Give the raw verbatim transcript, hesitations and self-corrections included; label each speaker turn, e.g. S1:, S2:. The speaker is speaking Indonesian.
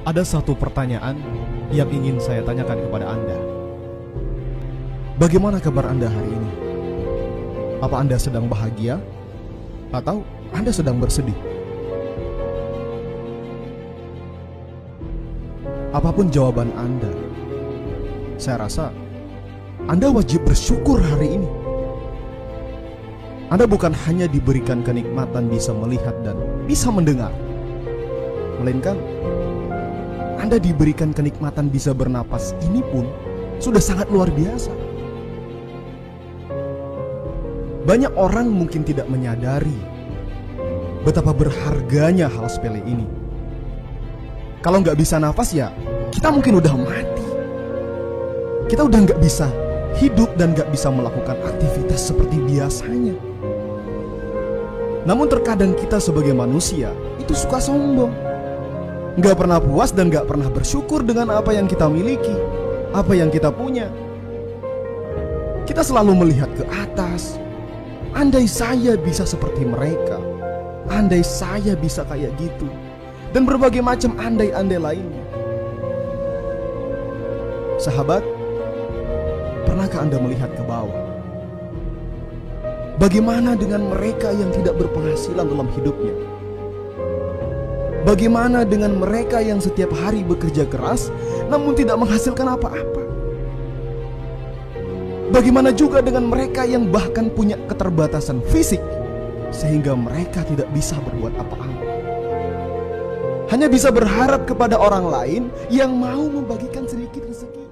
S1: Ada satu pertanyaan yang ingin saya tanyakan kepada Anda. Bagaimana kabar Anda hari ini? Apa Anda sedang bahagia? Atau Anda sedang bersedih? Apapun jawaban Anda, saya rasa Anda wajib bersyukur hari ini. Anda bukan hanya diberikan kenikmatan bisa melihat dan bisa mendengar, melainkan Anda diberikan kenikmatan bisa bernapas. Ini pun sudah sangat luar biasa. Banyak orang mungkin tidak menyadari betapa berharganya hal sepele ini. Kalau nggak bisa nafas ya kita mungkin udah mati. Kita udah nggak bisa hidup dan nggak bisa melakukan aktivitas seperti biasanya. Namun terkadang kita sebagai manusia itu suka sombong, nggak pernah puas dan nggak pernah bersyukur dengan apa yang kita miliki, apa yang kita punya. Kita selalu melihat ke atas. Andai saya bisa seperti mereka, andai saya bisa kayak gitu, dan berbagai macam andai-andai lainnya. Sahabat, pernahkah Anda melihat ke bawah? Bagaimana dengan mereka yang tidak berpenghasilan dalam hidupnya? Bagaimana dengan mereka yang setiap hari bekerja keras namun tidak menghasilkan apa-apa? Bagaimana juga dengan mereka yang bahkan punya keterbatasan fisik sehingga mereka tidak bisa berbuat apa-apa? Hanya bisa berharap kepada orang lain yang mau membagikan sedikit rezeki.